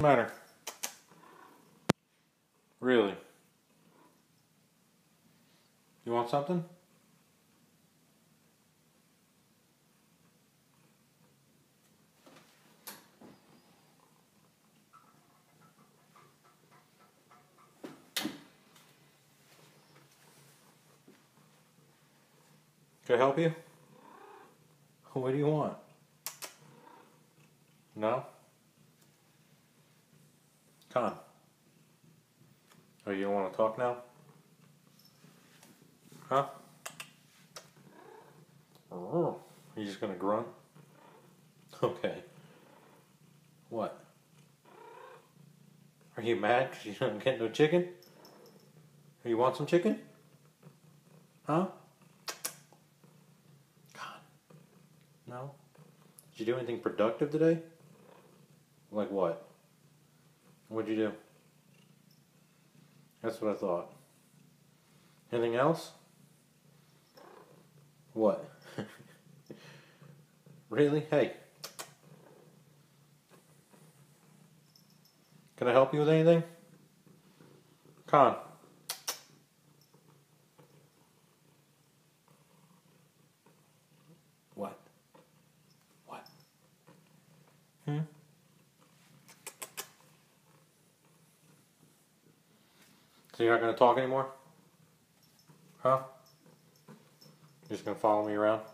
Matter? Really? You want something? Can I help you? What do you want? No? Con. Oh, you don't want to talk now? Huh? Oh, you just gonna grunt? Okay. What? Are you mad because you don't get no chicken? You want some chicken? Huh? God. No? Did you do anything productive today? Like what? What'd you do? That's what I thought. Anything else? What? Really? Hey. Can I help you with anything? Con. What? What? Hmm? So you're not going to talk anymore? Huh? You're just going to follow me around?